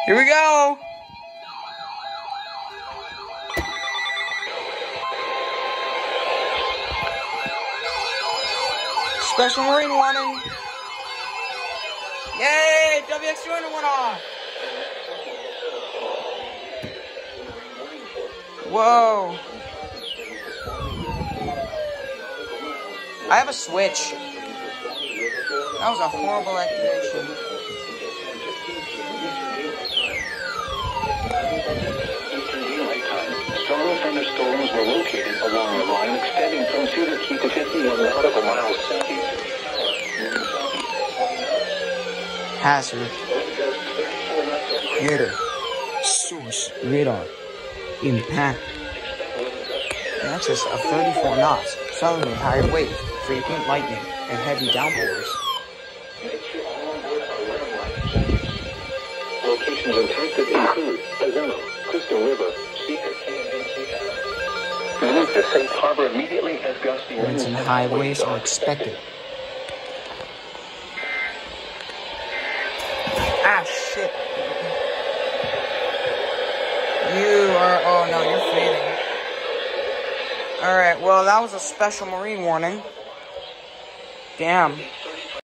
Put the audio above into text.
Here we go. Special Marine warning. Yay! WX200 went off. Whoa. I have a switch. That was a horrible activation. Strong thunderstorms were located along the line extending from Cedar Key to 51 nautical miles southeast. Hazard. Hitter. Source. Radar. Impact. That's just a 34 knots. Southerly high wave. Frequent lightning and heavy downpours. Locations impacted include Pazano, Crystal River, Seeker, move to Safe Harbor immediately as gusty Winds and high waves are expected. Ah, shit. You are, oh no, you're fading. Alright, well, that was a special Marine warning. Damn.